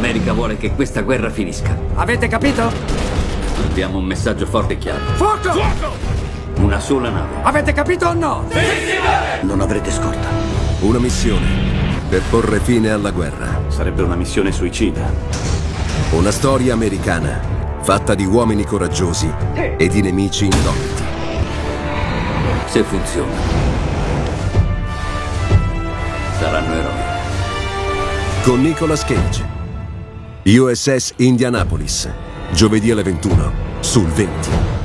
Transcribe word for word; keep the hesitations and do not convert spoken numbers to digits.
L'America vuole che questa guerra finisca. Avete capito? Abbiamo un messaggio forte e chiaro. Fuoco! Fuoco! Una sola nave. Avete capito o no? Sì, signore! Non avrete scorta. Una missione per porre fine alla guerra. Sarebbe una missione suicida. Una storia americana fatta di uomini coraggiosi e di nemici indomiti. Se funziona, saranno eroi. Con Nicolas Cage. U S S Indianapolis. Giovedì alle ventuno sul venti.